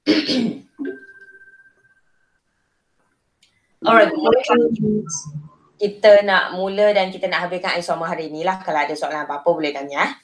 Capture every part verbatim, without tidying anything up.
Alright, kita nak mula dan kita nak habiskan isomer hari ni lah. Kalau ada soalan apa-apa boleh tanya.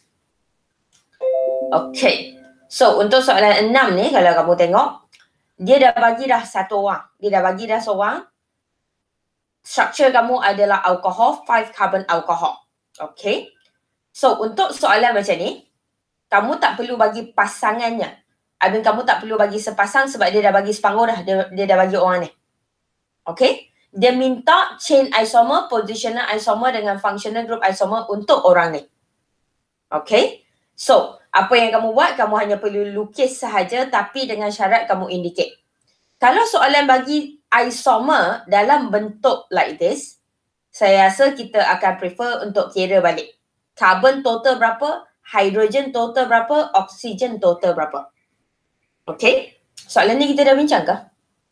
Okay, so untuk soalan enam ni kalau kamu tengok, dia dah bagi dah satu orang. Dia dah bagi dah seorang. Structure kamu adalah alcohol, five carbon alcohol. Okay, so untuk soalan macam ni, kamu tak perlu bagi pasangannya. I mean, kamu tak perlu bagi sepasang sebab dia dah bagi separuh dah. Dia, dia dah bagi orang ni. Okay, dia minta chain isomer, positional isomer dengan functional group isomer untuk orang ni. Okay, so apa yang kamu buat, kamu hanya perlu lukis sahaja tapi dengan syarat kamu indicate. Kalau soalan bagi isomer dalam bentuk like this, saya rasa kita akan prefer untuk kira balik. Carbon total berapa, hydrogen total berapa, oksigen total berapa. Okay, soalan ni kita dah bincang ke?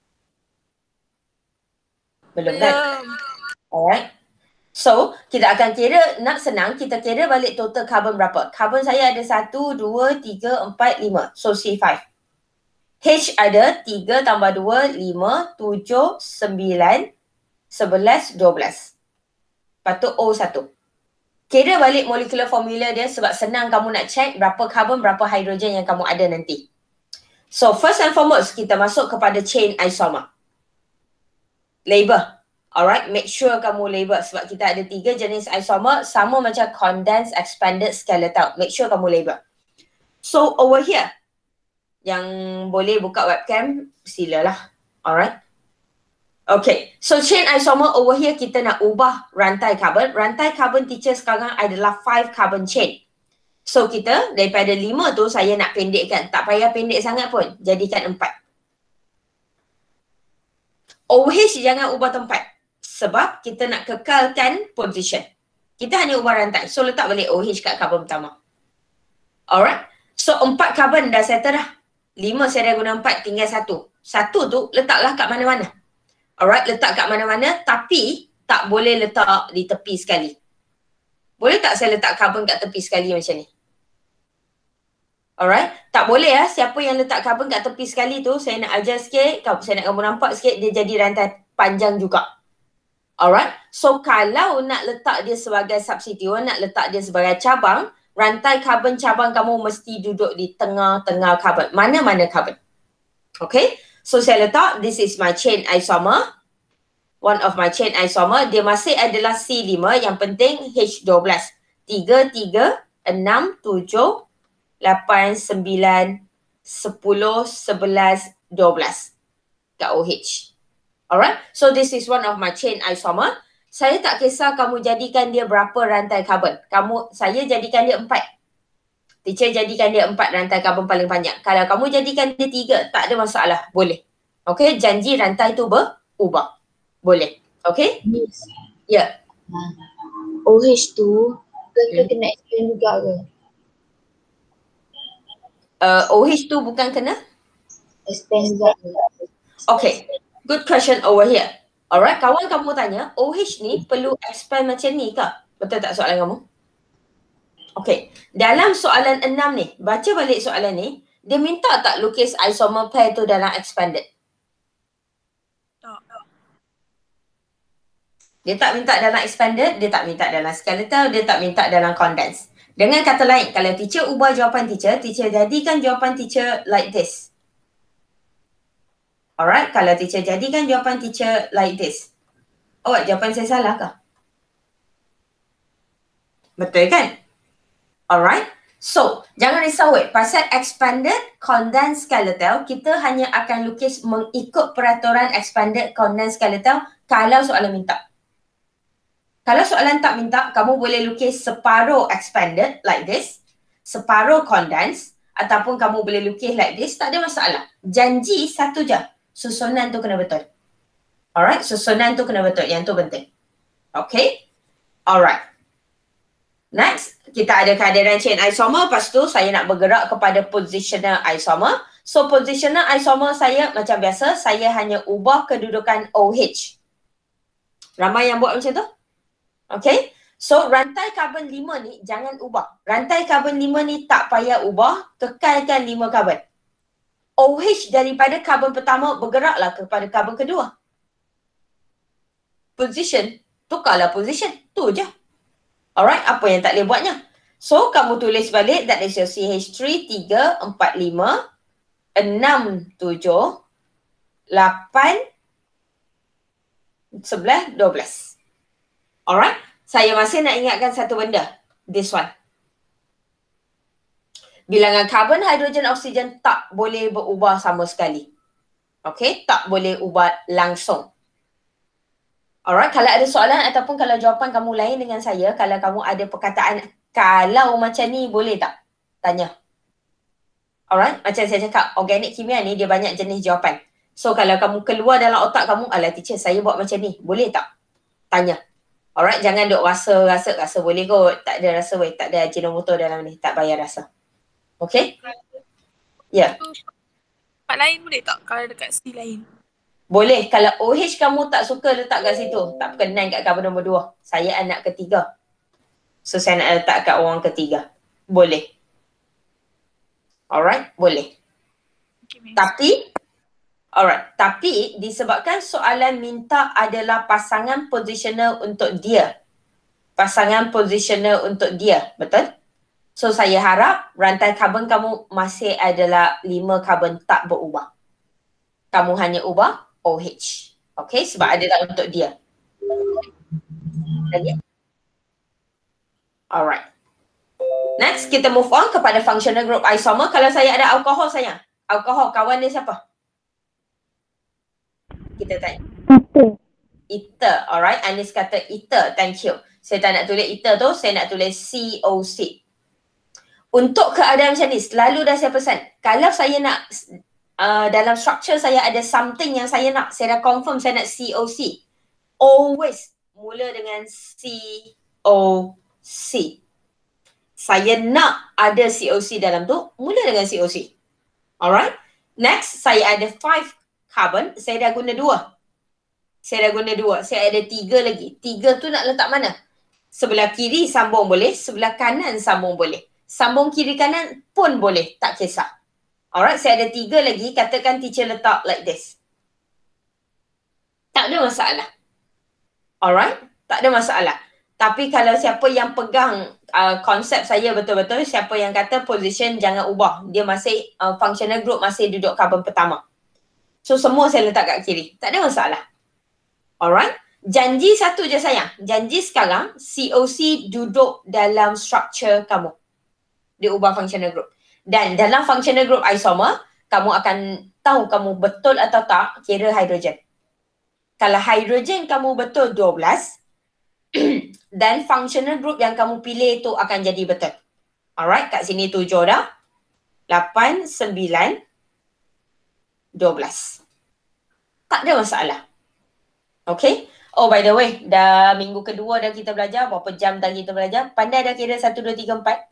Belum kan? Alright. So, kita akan kira, nak senang, kita kira balik total carbon berapa. Carbon saya ada satu, dua, tiga, empat, lima. So, C five. H ada tiga tambah dua, lima, tujuh, sembilan, sebelas, dua belas. Lepas tu O satu. Kira balik molecular formula dia sebab senang kamu nak check berapa carbon, berapa hydrogen yang kamu ada nanti. So, first and foremost, kita masuk kepada chain isomer. Label. Alright, make sure kamu label sebab kita ada tiga jenis isomer sama macam condensed, expanded, skeletal. Make sure kamu label. So, over here, yang boleh buka webcam, silalah. Alright. Okay, so chain isomer over here kita nak ubah rantai carbon. Rantai carbon teacher sekarang adalah five carbon chain. So, kita daripada lima tu saya nak pendekkan. Tak payah pendek sangat pun. Jadikan empat. O H jangan ubah tempat. Sebab kita nak kekalkan position. Kita hanya ubah rantai. So, letak balik O H kat carbon pertama. Alright. So, empat carbon dah settle dah. lima saya dah guna empat, tinggal satu. Satu tu letaklah kat mana-mana. Alright, letak kat mana-mana tapi tak boleh letak di tepi sekali. Boleh tak saya letak carbon kat tepi sekali macam ni? Alright, tak boleh lah. Siapa yang letak carbon kat tepi sekali tu, saya nak ajar sikit, saya nak kamu nampak sikit, dia jadi rantai panjang juga. Alright, so kalau nak letak dia sebagai substituent, nak letak dia sebagai cabang, rantai carbon cabang kamu mesti duduk di tengah-tengah carbon. Mana-mana carbon. Okay, so saya letak, this is my chain isomer. One of my chain isomer, dia masih adalah C lima, yang penting H dua belas. tiga, tiga, enam, tujuh, lapan, sembilan, sepuluh, sebelas, dua belas kat O H. Alright, so this is one of my chain isomer. Saya tak kisah kamu jadikan dia berapa rantai carbon. Kamu, saya jadikan dia empat. Teacher jadikan dia empat rantai carbon paling panjang. Kalau kamu jadikan dia tiga, tak ada masalah. Boleh. Okay, janji rantai tu berubah. Boleh. Okay? Yes. Ya. Yeah. O H tu, kita hmm. kena expand juga ke? Uh, O H tu bukan kena? Expand juga. Okay. Good question over here. Alright, kawan kamu tanya, O H ni perlu expand macam ni ke? Betul tak soalan kamu? Okay, dalam soalan enam ni, baca balik soalan ni, dia minta tak lukis isomer pair tu dalam expanded? Dia tak minta dalam expanded, dia tak minta dalam skeletal, dia tak minta dalam condensed. Dengan kata lain, kalau teacher ubah jawapan teacher, teacher jadikan jawapan teacher like this. Alright, kalau teacher jadikan jawapan teacher like this. Oh, jawapan saya salah ke? Betul kan? Alright. So, jangan risau weh. Pasal expanded, condensed, skeletal, kita hanya akan lukis mengikut peraturan expanded, condensed, skeletal kalau soalan minta. Kalau soalan tak minta, kamu boleh lukis separuh expanded like this, separuh condensed, ataupun kamu boleh lukis like this, tak ada masalah. Janji satu je. Susunan tu kena betul. Alright, susunan tu kena betul. Yang tu penting. Okay? Alright. Next, kita ada kehadiran chain isomer. Lepas tu saya nak bergerak kepada positional isomer. So, positional isomer saya macam biasa, saya hanya ubah kedudukan O H. Ramai yang buat macam tu? Okay? So, rantai carbon lima ni jangan ubah. Rantai carbon lima ni tak payah ubah. Kekalkan lima carbon. OH daripada karbon pertama bergeraklah kepada karbon kedua. Position, tukarlah position. Tu je. Alright, apa yang tak boleh buatnya? So, kamu tulis balik, that is your C H three, tiga, empat, lima, enam, tujuh, lapan, sebelas, dua belas. Alright, saya masih nak ingatkan satu benda. This one. Bilangan karbon, hidrogen, oksigen tak boleh berubah sama sekali. Okay, tak boleh ubah langsung. Alright, kalau ada soalan ataupun kalau jawapan kamu lain dengan saya, kalau kamu ada perkataan kalau macam ni, boleh tak? Tanya. Alright, macam saya cakap, organik kimia ni dia banyak jenis jawapan. So, kalau kamu keluar dalam otak kamu, alah teacher, saya buat macam ni, boleh tak? Tanya. Alright, jangan duk rasa, rasa, rasa boleh kot. Tak ada rasa, weh, tak ada ajinomoto dalam ni, tak payah rasa. Okay? Ya. Yeah. Tempat lain boleh tak kalau dekat C lain? Boleh. Kalau OH kamu tak suka letak kat situ, tak berkenan kat karbon nombor dua. Saya anak ketiga. So, saya nak letak kat orang ketiga. Boleh. Alright, boleh. Okay, tapi, alright, tapi disebabkan soalan minta adalah pasangan positional untuk dia. Pasangan positional untuk dia, betul? So, saya harap rantai karbon kamu masih adalah lima karbon tak berubah. Kamu hanya ubah OH. Okay, sebab adalah untuk dia. Okay. Alright. Next, kita move on kepada functional group isomer. Kalau saya ada alkohol, sayang. Alkohol, kawan dia siapa? Kita tanya. Ether. Ether, alright. Anis kata ether, thank you. Saya tak nak tulis ether tu, saya nak tulis C O C. Untuk keadaan macam ni, selalu dah saya pesan, kalau saya nak uh, dalam structure saya ada something yang saya nak, saya dah confirm saya nak C O C. Always mula dengan C O C. Saya nak ada C O C dalam tu, mula dengan C O C. Alright. Next, saya ada five carbon, saya dah guna dua. Saya dah guna dua, saya ada tiga lagi. Tiga tu nak letak mana? Sebelah kiri sambung boleh, sebelah kanan sambung boleh. Sambung kiri kanan pun boleh, tak kisah. Alright, saya ada tiga lagi, katakan teacher letak like this. Tak ada masalah. Alright, tak ada masalah. Tapi kalau siapa yang pegang uh, konsep saya betul-betul, siapa yang kata position jangan ubah. Dia masih, uh, functional group masih duduk karbon pertama. So semua saya letak kat kiri. Tak ada masalah. Alright. Janji satu je sayang. Janji sekarang C O C duduk dalam structure kamu. Dia ubah functional group. Dan dalam functional group isomer, kamu akan tahu kamu betul atau tak kira hidrogen. Kalau hidrogen kamu betul dua belas, dan functional group yang kamu pilih tu akan jadi betul. Alright, kat sini tujuh dah. lapan, sembilan, dua belas. Tak ada masalah. Okay. Oh, by the way, dah minggu kedua dah kita belajar. Berapa jam dah kita belajar? Pandai dah kira satu, dua, tiga, empat?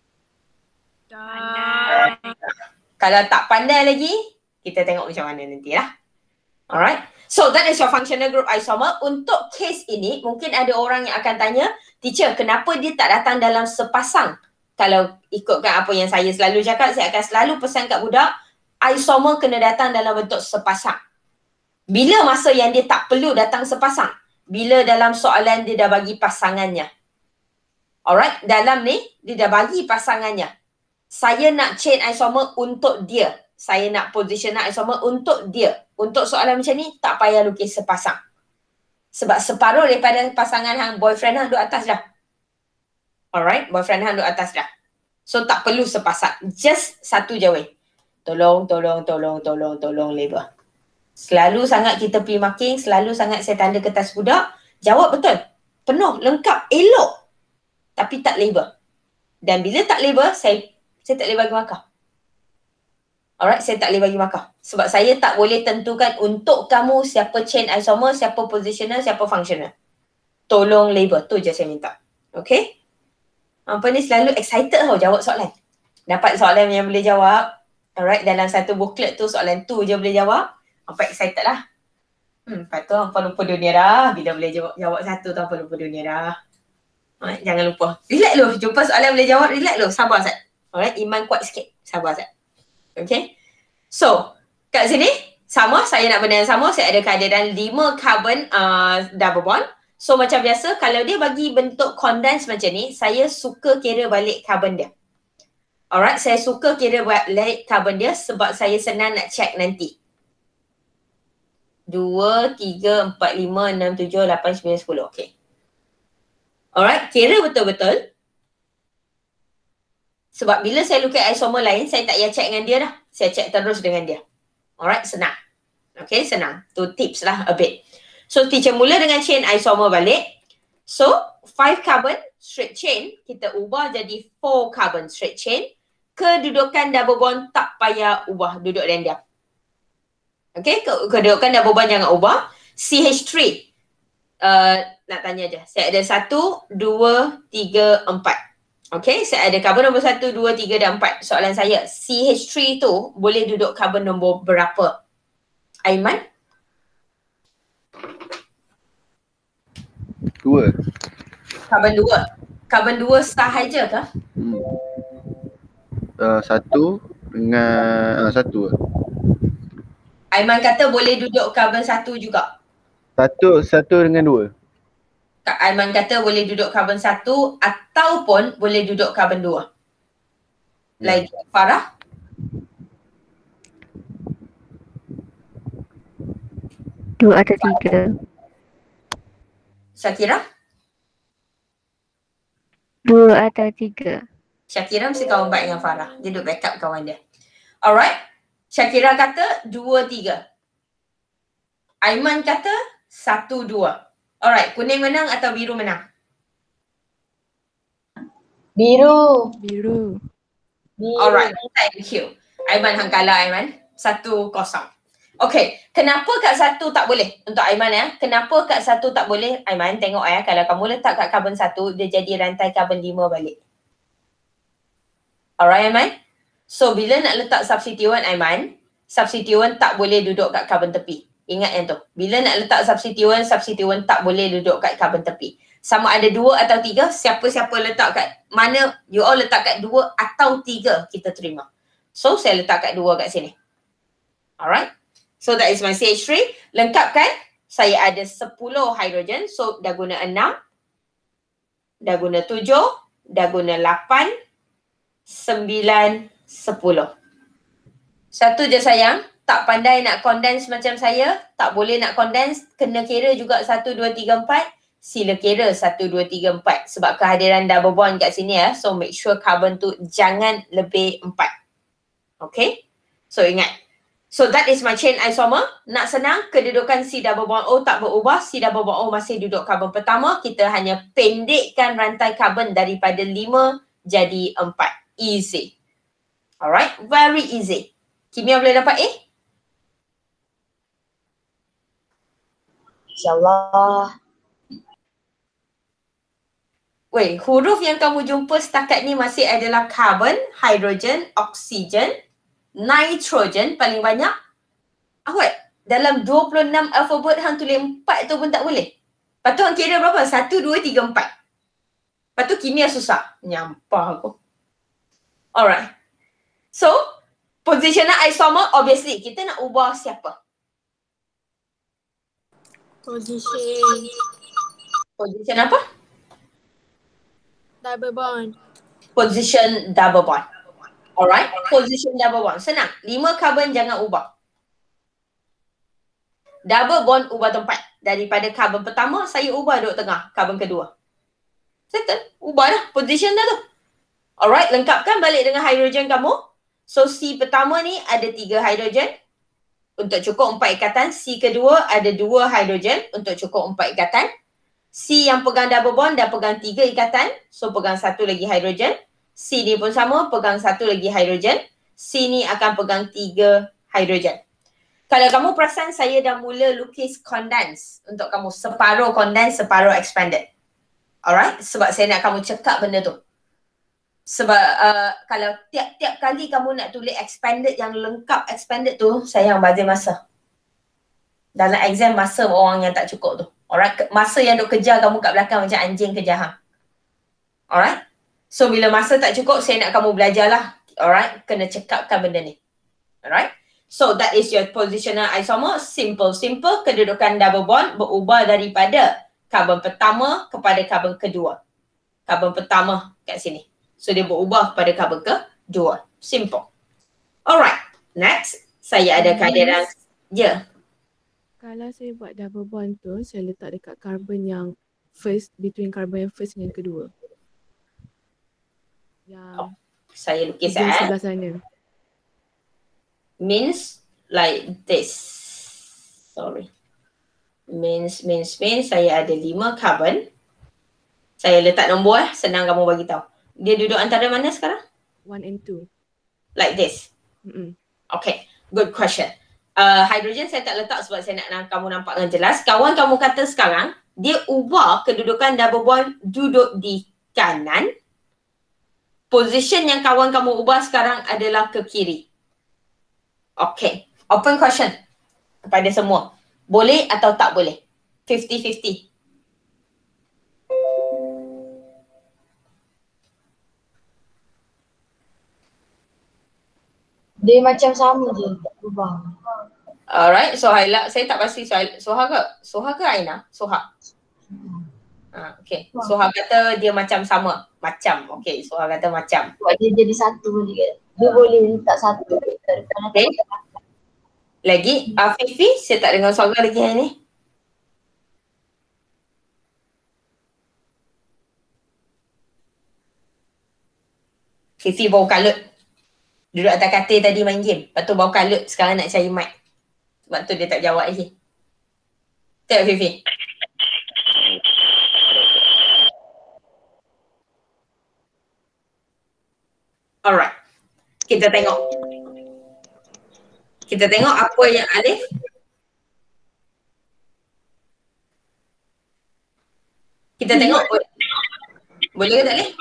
Pandai. Kalau tak pandai lagi, kita tengok macam mana nanti lah. Alright. So, that is your functional group isomer. Untuk case ini, mungkin ada orang yang akan tanya, teacher, kenapa dia tak datang dalam sepasang? Kalau ikutkan apa yang saya selalu cakap, saya akan selalu pesan kat budak, isomer kena datang dalam bentuk sepasang. Bila masa yang dia tak perlu datang sepasang? Bila dalam soalan dia dah bagi pasangannya. Alright, dalam ni, dia dah bagi pasangannya. Saya nak chain isomer untuk dia. Saya nak positional isomer untuk dia. Untuk soalan macam ni, tak payah lukis sepasang. Sebab separuh daripada pasangan hang, boyfriend hang duduk atas dah. Alright, boyfriend hang duduk atas dah. So, tak perlu sepasang. Just satu je weh. Tolong, tolong, tolong, tolong, tolong label. Selalu sangat kita pergi marking, selalu sangat saya tanda kertas budak. Jawab betul. Penuh, lengkap, elok. Tapi tak label. Dan bila tak label, saya, saya tak boleh bagi markah. Alright, saya tak boleh bagi markah. Sebab saya tak boleh tentukan untuk kamu siapa chain isomer, siapa positional, siapa functional. Tolong label. Tu je saya minta. Okay? Apa ni selalu excited tau jawab soalan. Dapat soalan yang boleh jawab. Alright, dalam satu booklet tu soalan tu je boleh jawab. Apa excited lah. Hmm, lepas tu hampa lupa dunia dah. Bila boleh jawab, jawab satu tu hampa lupa dunia dah. Alright, jangan lupa. Relax lu. Jumpa soalan boleh jawab, relax lu. Sabar Zat. Alright, iman kuat sikit. Sabar Zat. Okay. So, kat sini sama, saya nak benda yang sama. Saya ada kehadiran lima carbon uh, double bond. So, macam biasa kalau dia bagi bentuk condense macam ni, saya suka kira balik carbon dia. Alright, saya suka kira balik carbon dia sebab saya senang nak check nanti. dua, tiga, empat, lima, enam, tujuh, lapan, sembilan, sepuluh. Okay. Alright, kira betul-betul. Sebab bila saya look at isomer lain, saya tak payah check dengan dia dah. Saya check terus dengan dia. Alright, senang. Okay, senang. Tu tips lah a bit. So, teacher mula dengan chain isomer balik. So, five carbon straight chain, kita ubah jadi four carbon straight chain. Kedudukan double bond tak payah ubah, duduk dan diam. Okay, kedudukan double bond jangan ubah. C H three. Uh, nak tanya je. Saya ada satu, dua, tiga, empat. Okay, saya ada carbon nombor satu, dua, tiga dan empat. Soalan saya, C H three tu boleh duduk carbon nombor berapa? Aiman? Dua. Carbon dua. Carbon dua sahaja ke? Hmm. Uh, satu dengan uh, satu. Aiman kata boleh duduk carbon satu juga. Satu, satu dengan dua. Kak Aiman kata boleh duduk carbon satu ataupun boleh duduk carbon dua. Lagi Farah? Dua atau tiga. Syakira? Dua atau tiga. Syakira mesti kawan baik dengan Farah. Dia duduk backup kawan dia. Alright. Syakira kata dua, tiga. Aiman kata satu, dua. Alright, kuning menang atau biru menang? Biru. Biru. Biru. Alright, thank you. Aiman hang kalah Aiman. Satu kosong. Okay, kenapa kat satu tak boleh? Untuk Aiman ya. Kenapa kat satu tak boleh? Aiman tengok ya, kalau kamu letak kat carbon satu, dia jadi rantai carbon lima balik. Alright Aiman? So, bila nak letak substituent Aiman, substituent tak boleh duduk kat carbon tepi. Ingat yang tu. Bila nak letak substituent, substituent tak boleh duduk kat carbon tepi. Sama ada dua atau tiga, siapa-siapa letak kat mana, you all letak kat dua atau tiga, kita terima. So, saya letak kat dua kat sini. Alright. So, that is my C H three. Lengkapkan, saya ada sepuluh hidrogen. So, dah guna enam. Dah guna tujuh. Dah guna lapan. sembilan, sepuluh. Satu je sayang. Tak pandai nak condense macam saya, tak boleh nak condense, kena kira juga satu, dua, tiga, empat. Sila kira satu, dua, tiga, empat. Sebab kehadiran double bond kat sini ya. So make sure carbon tu jangan lebih empat. Okay? So ingat. So that is my chain isomer. Nak senang, kedudukan C double bond O tak berubah. C double bond O masih duduk carbon pertama. Kita hanya pendekkan rantai carbon daripada lima jadi empat. Easy. Alright? Very easy. Kimia boleh dapat A? InsyaAllah. Weh, huruf yang kamu jumpa setakat ni masih adalah carbon, hidrogen, oksigen, nitrogen paling banyak. Awak, dalam dua puluh enam alfabet hang tulis empat tu pun tak boleh. Lepas tu hang kira berapa? satu, dua, tiga, empat. Lepas tu kimia susah. Nyampah aku. Alright. So, positional isomer, obviously, kita nak ubah siapa? Position. Position apa? Double bond. Position double bond. Alright, position double bond. Senang. Lima carbon jangan ubah. Double bond ubah tempat. Daripada carbon pertama, saya ubah duduk tengah. Carbon kedua. Settle. Ubah dah. Position dah tu. Alright, lengkapkan balik dengan hidrogen kamu. So, C pertama ni ada tiga hidrogen. Untuk cukup empat ikatan. C kedua ada dua hidrogen. Untuk cukup empat ikatan. C yang pegang double bond dah pegang tiga ikatan. So, pegang satu lagi hidrogen. C ni pun sama, pegang satu lagi hidrogen. C ni akan pegang tiga hidrogen. Kalau kamu perasan, saya dah mula lukis condense untuk kamu. Separuh condense, separuh expanded. Alright? Sebab saya nak kamu cekap benda tu. Sebab uh, kalau tiap-tiap kali kamu nak tulis expanded yang lengkap expanded tu, sayang bazir masa. Dalam exam masa orang yang tak cukup tu. Alright? Masa yang duk kejar kamu kat belakang macam anjing kejar hang. Alright? So bila masa tak cukup, saya nak kamu belajar lah. Alright? Kena cekapkan benda ni. Alright? So that is your positional isomer. Simple-simple, kedudukan double bond berubah daripada karbon pertama kepada karbon kedua. Karbon pertama kat sini. So dia berubah kepada karbon kedua. Simple. Alright, next. Saya ada kehadiran. Ya. Yeah. Kalau saya buat double bond tu, saya letak dekat karbon yang first, between karbon yang first dengan kedua. Yang Oh, saya lukis di eh. sebelah sana. Means like this. Sorry. Means, means, means saya ada lima karbon. Saya letak nombor eh, senang kamu bagi tahu. Dia duduk antara mana sekarang? One and two. Like this. Mm-mm. Okay, good question. Uh, hydrogen saya tak letak sebab saya nak, nak kamu nampak dengan jelas. Kawan kamu kata sekarang, dia ubah kedudukan double bond duduk di kanan. Position yang kawan kamu ubah sekarang adalah ke kiri. Okay, open question kepada semua. Boleh atau tak boleh? fifty fifty. Dia macam sama je, tak berubah. Alright, so Haila, saya tak pasti soal Soha ke? Soha ke Aina? Soha. Ah, okay. Soha kata dia macam sama. Macam. Okay, Soha kata macam. Sebab dia jadi satu boleh ke? Dia boleh letak satu. Okay. Lagi, uh, Fifi, saya tak dengar suara lagi hari ni. Fifi bau kalut. Duduk atas katil tadi main game. Lepas tu bau kalut, sekarang nak cari mic. Sebab tu dia tak jawab lagi. Tengok Fifi. Alright. Kita tengok. Kita tengok apa yang Alif. Kita tengok. Boleh ke tak Alif?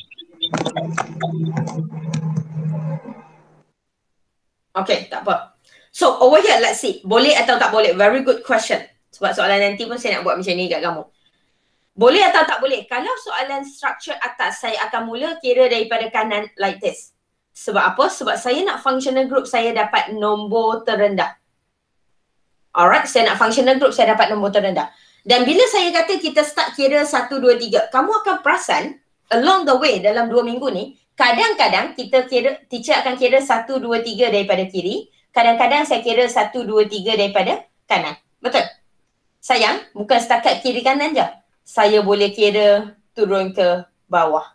Okay, tak apa. So over here, let's see. Boleh atau tak boleh? Very good question. Sebab soalan nanti pun saya nak buat macam ni kat kamu. Boleh atau tak boleh? Kalau soalan structure atas, saya akan mula kira daripada kanan like this. Sebab apa? Sebab saya nak functional group saya dapat nombor terendah. Alright, saya nak functional group saya dapat nombor terendah. Dan bila saya kata kita start kira satu, dua, tiga, kamu akan perasan along the way dalam dua minggu ni, kadang-kadang kita kira, teacher akan kira satu, dua, tiga daripada kiri. Kadang-kadang saya kira satu, dua, tiga daripada kanan. Betul? Sayang, bukan setakat kiri kanan je. Saya boleh kira turun ke bawah.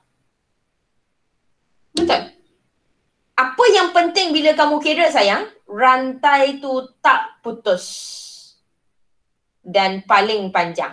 Betul? Apa yang penting bila kamu kira sayang? Rantai tu tak putus. Dan paling panjang.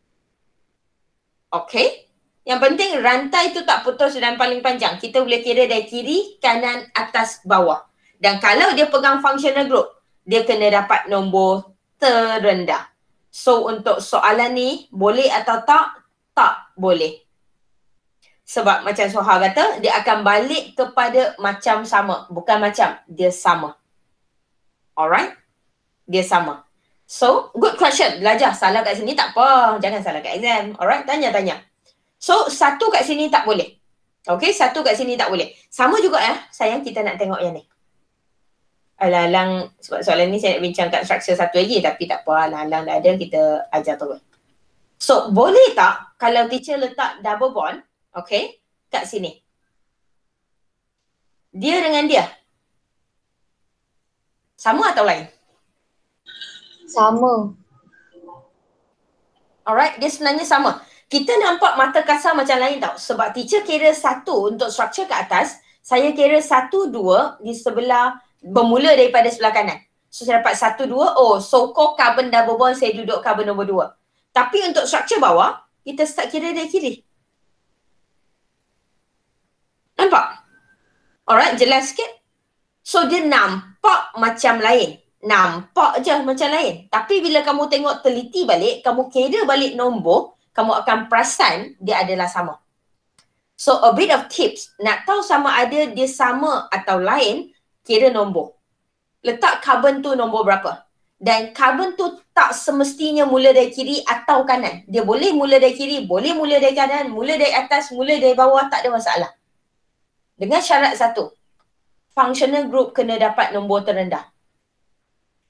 Okay? Yang penting rantai tu tak putus dan paling panjang. Kita boleh kira dari kiri, kanan, atas, bawah. Dan kalau dia pegang functional group, dia kena dapat nombor terendah. So untuk soalan ni, boleh atau tak? Tak boleh. Sebab macam Soha kata, dia akan balik kepada macam sama. Bukan macam, dia sama. Alright? Dia sama. So, good question. Belajar. Salah kat sini tak apa. Jangan salah kat exam. Alright? Tanya-tanya. So, satu kat sini tak boleh. Okay? Satu kat sini tak boleh. Sama juga ya. Sayang, kita nak tengok yang ni. Alang-alang, sebab soalan ni saya nak bincang kat structure satu lagi. Tapi tak apa. Alang-alang dah ada, kita ajar terus. So, boleh tak kalau teacher letak double bond, okay, kat sini. Dia dengan dia. Sama atau lain? Sama. Alright, dia sebenarnya sama. Kita nampak mata kasar macam lain tau. Sebab teacher kira satu untuk structure kat atas, saya kira satu, dua di sebelah, bermula daripada sebelah kanan. So, saya dapat satu, dua, oh, so-called carbon double bond, saya duduk carbon nombor dua. Tapi untuk structure bawah, kita start kira dari kiri. Nampak? Alright, jelas sikit? So, dia nampak macam lain. Nampak je macam lain. Tapi bila kamu tengok teliti balik, kamu kira balik nombor, kamu akan perasan dia adalah sama. So, a bit of tips. Nak tahu sama ada dia sama atau lain, kira nombor. Letak carbon tu nombor berapa. Dan carbon tu tak semestinya mula dari kiri atau kanan. Dia boleh mula dari kiri, boleh mula dari kanan, mula dari atas, mula dari bawah, tak ada masalah. Dengan syarat satu, functional group kena dapat nombor terendah.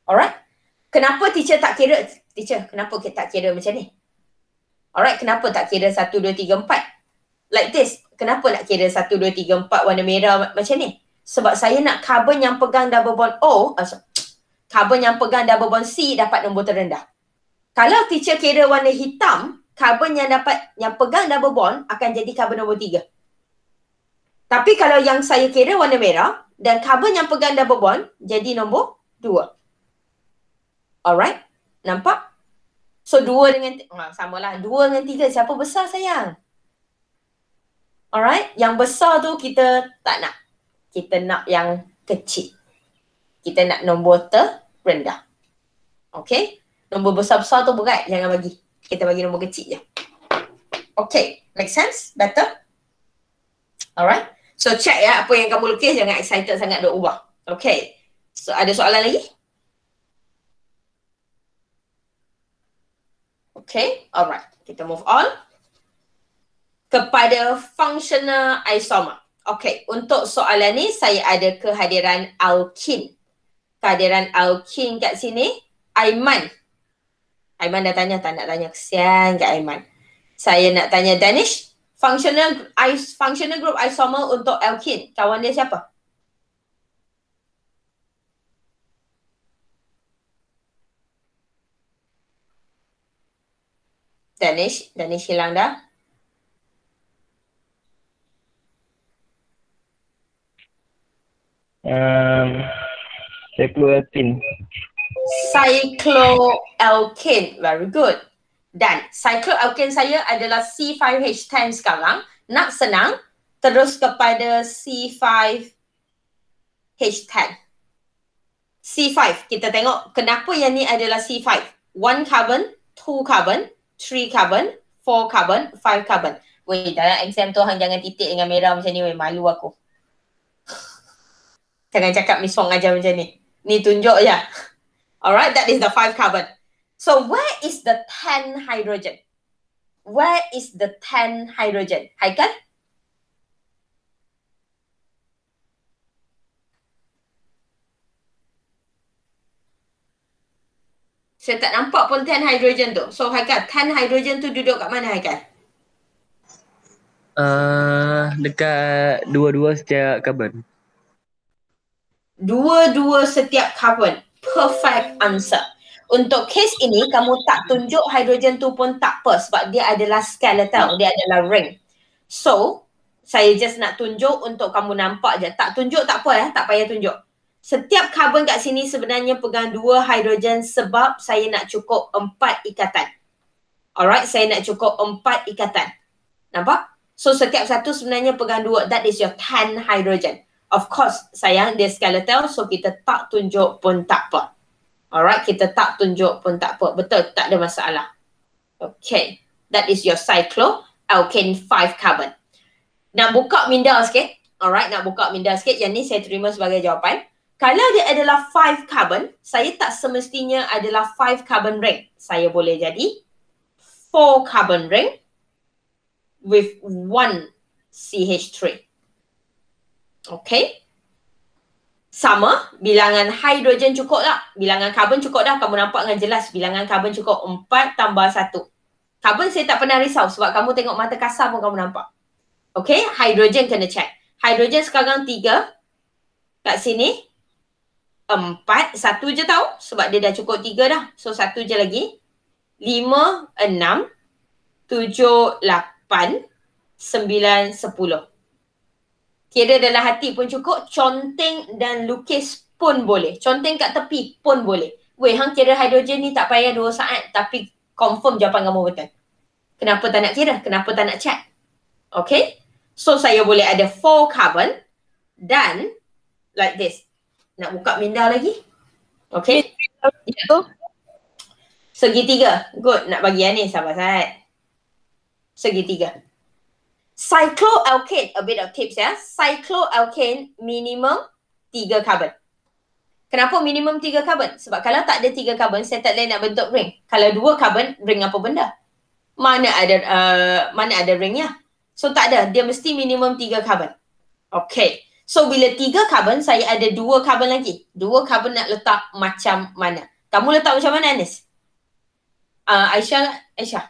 Alright. Kenapa teacher tak kira? Teacher, kenapa kita tak kira macam ni? Alright, kenapa tak kira satu, dua, tiga, empat? Like this. Kenapa nak kira satu, dua, tiga, empat warna merah macam ni? Sebab saya nak carbon yang pegang double bond O, uh, carbon yang pegang double bond C dapat nombor terendah. Kalau teacher kira warna hitam, carbon yang dapat, yang pegang double bond akan jadi carbon nombor tiga. Tapi kalau yang saya kira warna merah dan carbon yang pegang double bond jadi nombor dua. Alright? Nampak? So dua dengan, oh, samalah. dua dengan tiga, siapa besar sayang? Alright? Yang besar tu kita tak nak. Kita nak yang kecil. Kita nak nombor terendah. Okay? Nombor besar-besar tu berat, jangan bagi. Kita bagi nombor kecil je. Okay, make sense? Better? Alright? So check ya, apa yang kamu lukis, jangan excited sangat duk ubah. Okay. So ada soalan lagi? Okay, alright. Kita move on. Kepada functional isomer. Okay, untuk soalan ni saya ada kehadiran alkin. Kehadiran alkin kat sini, Aiman. Aiman dah tanya, tak nak tanya. Kesian kat Aiman. Saya nak tanya Danish. Functional is, functional group isomer untuk alkin. Kawan dia siapa? Danish. Danish hilang dah. Um, cycloalkene. Cycloalkene. Very good. Dan cycloalkane saya adalah C five H ten sekarang. Nak senang, terus kepada C five H ten. C five, kita tengok kenapa yang ni adalah C five. One carbon, two carbon, three carbon, four carbon, five carbon. Weh, dalam exam tu hang jangan titik dengan merah macam ni weh, malu aku. Jangan cakap Miss Wong ajar macam ni. Ni tunjuk je. Alright, that is the five carbon. So where is the ten hydrogen? Where is the ten hydrogen? Haikal? Saya tak nampak pun ten hydrogen tu. So Haikal, ten hydrogen tu duduk kat mana Haikal? Uh, dekat dua-dua setiap carbon. Dua-dua setiap carbon. Perfect answer. Untuk case ini, kamu tak tunjuk hidrogen tu pun tak apa sebab dia adalah skeletal, dia adalah ring. So, saya just nak tunjuk untuk kamu nampak je. Tak tunjuk tak apa ya, tak payah tunjuk. Setiap carbon kat sini sebenarnya pegang dua hidrogen sebab saya nak cukup empat ikatan. Alright, saya nak cukup empat ikatan. Nampak? So, setiap satu sebenarnya pegang dua. That is your ten hydrogen. Of course, sayang, dia skeletal so kita tak tunjuk pun tak apa. Alright, kita tak tunjuk pun tak apa. Betul, tak ada masalah. Okay, that is your cycloalkane five carbon. Nak buka minda sikit. Alright, nak buka minda sikit. Yang ni saya terima sebagai jawapan. Kalau dia adalah five carbon, saya tak semestinya adalah five carbon ring. Saya boleh jadi four carbon ring with one C H three. Okay. Sama, bilangan hidrogen cukup tak? Bilangan karbon cukup dah. Kamu nampak dengan jelas bilangan karbon cukup empat tambah satu. Karbon saya tak pernah risau sebab kamu tengok mata kasar pun kamu nampak. Okay, hidrogen kena check. Hidrogen sekarang tiga. Kat sini empat, satu je tau sebab dia dah cukup tiga dah. So satu je lagi. Lima, enam, tujuh, lapan, sembilan, sepuluh. Kira dalam hati pun cukup, conteng dan lukis pun boleh. Conteng kat tepi pun boleh. Weh, hang kira hidrogen ni tak payah dua saat tapi confirm jawapan kamu betul. Kenapa tak nak kira? Kenapa tak nak check? Okay? So, saya boleh ada four carbon dan like this. Nak buka minda lagi? Okay? Yeah. Segitiga. Good. Nak bagi yang ni, sahabat-sahabat. Segitiga. Cycloalkane, a bit of tips ya. Cycloalkane minimum tiga carbon. Kenapa minimum tiga carbon? Sebab kalau tak ada tiga carbon, saya tak boleh nak bentuk ring. Kalau dua carbon, ring apa benda? Mana ada uh, mana ada ringnya? So tak ada, dia mesti minimum tiga carbon. Okay. So bila tiga carbon, saya ada dua carbon lagi. Dua carbon nak letak macam mana? Kamu letak macam mana, Anis? Uh, Aisyah, Aisyah.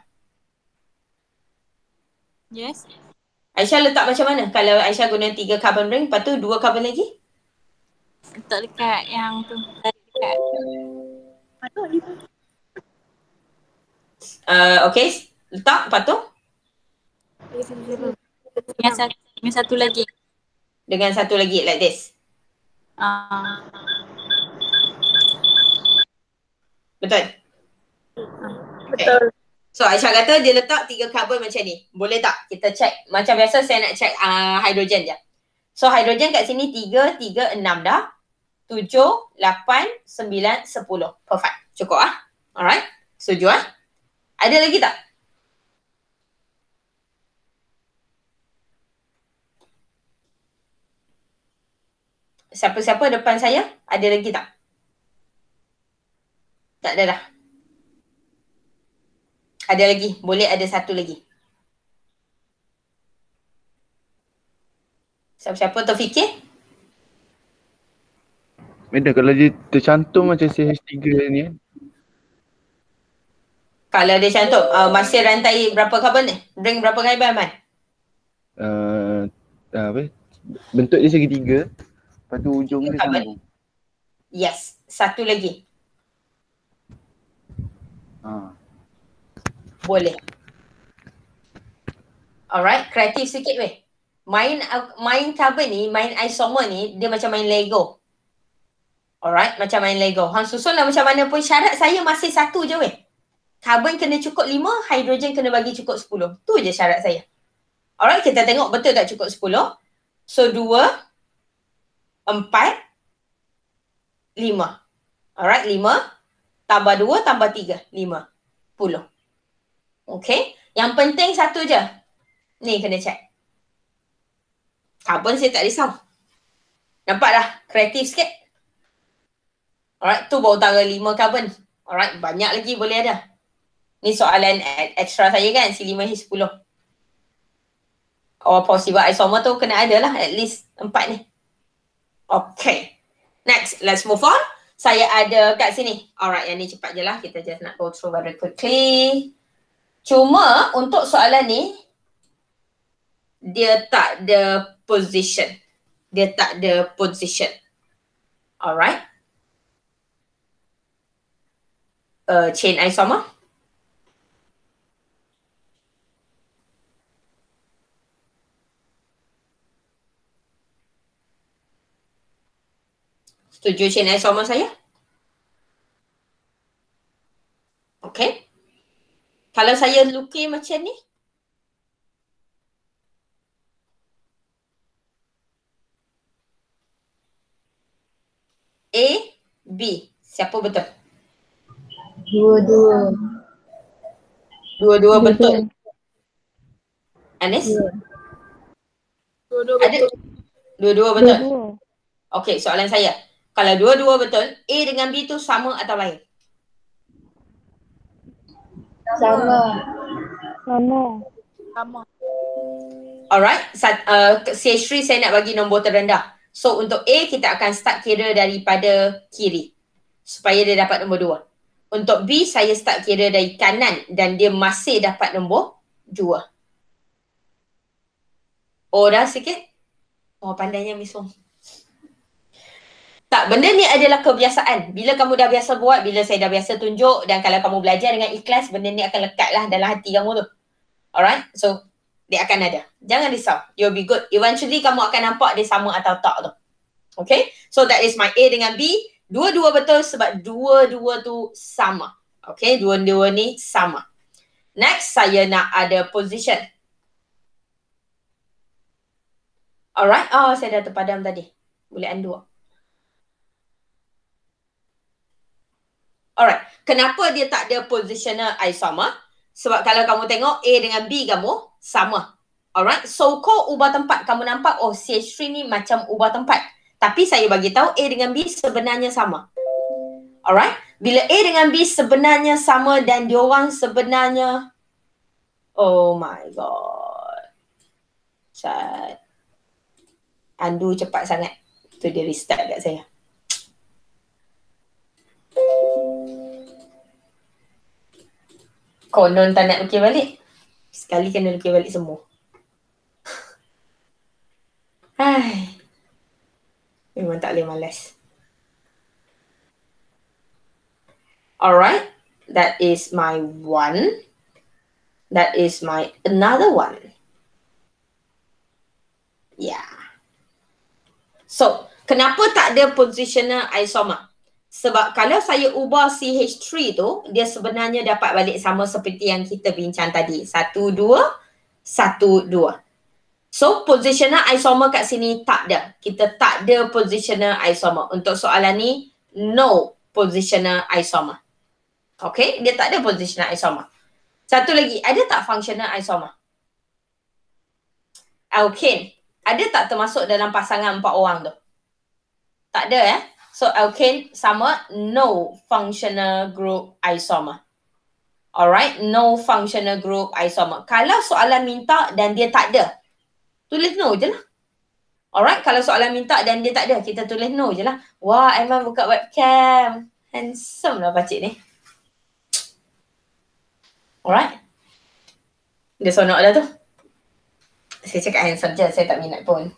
Yes. Aisyah letak macam mana? Kalau Aisyah guna tiga carbon ring, lepas tu dua carbon lagi? Letak dekat yang tu. Dekat. Mana ni? Uh, okay, letak, lepas tu? Dengan satu, dengan satu lagi. Dengan satu lagi, like this. Uh, Betul? Betul. Okay. So Aisyah kata dia letak tiga carbon macam ni. Boleh tak? Kita check. Macam biasa saya nak check uh, hidrogen je. So hidrogen kat sini tiga, tiga, enam dah. tujuh, lapan, sembilan, sepuluh. Perfect. Cukup ah. Alright. Setuju ah? Ada lagi tak? Siapa-siapa depan saya? Ada lagi tak? Tak ada dah. Ada lagi. Boleh ada satu lagi. Siapa-siapa terfikir? Madam, kalau dia tercantum macam C H tiga ni kan? Kalau dia cantum, uh, masih rantai berapa carbon ni? Ring berapa carbon, Man? Uh, apa? Bentuk dia segitiga. Lepas tu ujung dia Carbon. sambung. Yes. Satu lagi. Ha. Boleh. Alright, kreatif sikit weh. Main main carbon ni, main isomer ni, dia macam main Lego. Alright, macam main Lego. Hang susun lah macam mana pun, syarat saya masih satu je weh. Carbon kena cukup lima, hidrogen kena bagi cukup sepuluh. Tu je syarat saya. Alright, kita tengok betul tak cukup sepuluh. So dua, empat, lima. Alright, lima. Tambah dua, tambah tiga. lima. sepuluh. Okay. Yang penting satu je. Ni kena check. Carbon saya tak risau. Nampak dah? Kreatif sikit. Alright. Tu baru tara lima carbon. Alright. Banyak lagi boleh ada. Ni soalan extra saya kan. C lima H sepuluh. Or possible isomer tu kena ada lah. At least empat ni. Okay. Next. Let's move on. Saya ada kat sini. Alright, yang ni cepat je lah. Kita just nak go through very quickly. Cuma untuk soalan ni, dia tak ada position. Dia tak ada position. Alright. Uh, chain isomer. Setuju chain isomer saya? Okay. Kalau saya lukis macam ni. A, B. Siapa betul? Dua-dua. Dua-dua betul. Anis? Dua-dua Ada? betul. Dua-dua betul. Dua-dua. Okey, soalan saya. Kalau dua-dua betul, A dengan B tu sama atau lain? Sama. Sama. Sama. Alright, Sat, uh, C H three saya nak bagi nombor terendah. So untuk A kita akan start kira daripada kiri supaya dia dapat nombor dua. Untuk B saya start kira dari kanan dan dia masih dapat nombor dua. Oh dah sikit? Oh pandainya Miss Wong. Tak, benda ni adalah kebiasaan. Bila kamu dah biasa buat, bila saya dah biasa tunjuk dan kalau kamu belajar dengan ikhlas, benda ni akan lekat lah dalam hati kamu tu. Alright, so dia akan ada. Jangan risau. You'll be good. Eventually kamu akan nampak dia sama atau tak tu. Okay, so that is my A dengan B. Dua-dua betul sebab dua-dua tu sama. Okay, dua-dua ni sama. Next, saya nak ada position. Alright, oh saya dah terpadam tadi. Boleh undo. Alright, kenapa dia tak ada positional isomer? Sebab kalau kamu tengok A dengan B kamu sama. Alright, so kau ubah tempat. Kamu nampak oh C H three ni macam ubah tempat. Tapi saya bagi tahu A dengan B sebenarnya sama. Alright, bila A dengan B sebenarnya sama dan diorang sebenarnya oh my god. Chat. Undo cepat sangat. Tu dia restart kat saya. Konon tak nak lukis balik. Sekali kena lukis balik semua. Hai. Memang tak boleh malas. Alright. That is my one. That is my another one. Yeah. So, kenapa tak ada positional isomer? Sebab kalau saya ubah C H three tu, dia sebenarnya dapat balik sama seperti yang kita bincang tadi. Satu, dua, satu, dua. So, positional isomer kat sini tak ada. Kita tak ada positional isomer. Untuk soalan ni, no positional isomer. Okay, dia tak ada positional isomer. Satu lagi, ada tak functional isomer? Alkane, ada tak termasuk dalam pasangan empat orang tu? Tak ada eh? So, alkane sama no functional group isomer. Alright, no functional group isomer. Kalau soalan minta dan dia tak ada, tulis no je lah. Alright, kalau soalan minta dan dia tak ada, kita tulis no je lah. Wah, Aiman buka webcam. Handsome lah pakcik ni. Alright. Dia sonok dah tu. Saya cakap handsome je, saya tak minat pun.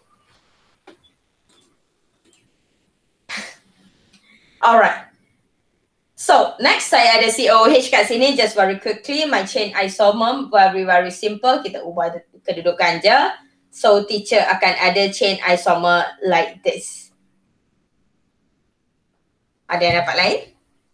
Alright. So, next saya ada C O H kat sini. Just very quickly, my chain isomer very very simple. Kita ubah kedudukan je. So, teacher akan ada chain isomer like this. Ada yang dapat lain?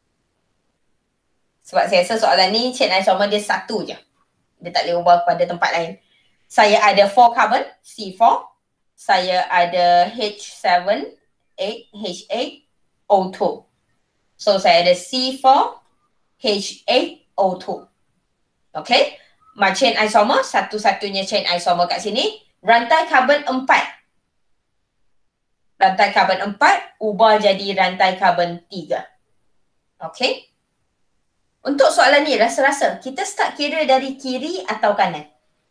Sebab saya rasa soalan ni chain isomer dia satu je. Dia tak boleh ubah kepada tempat lain. Saya ada four carbon, C four. Saya ada H seven, eight, H eight, O two. So, saya ada C four, H eight, O two. Okay. My chain isomer, satu-satunya chain isomer kat sini. Rantai karbon empat. Rantai karbon empat, ubah jadi rantai karbon tiga. Okay. Untuk soalan ni, rasa-rasa kita start kira dari kiri atau kanan?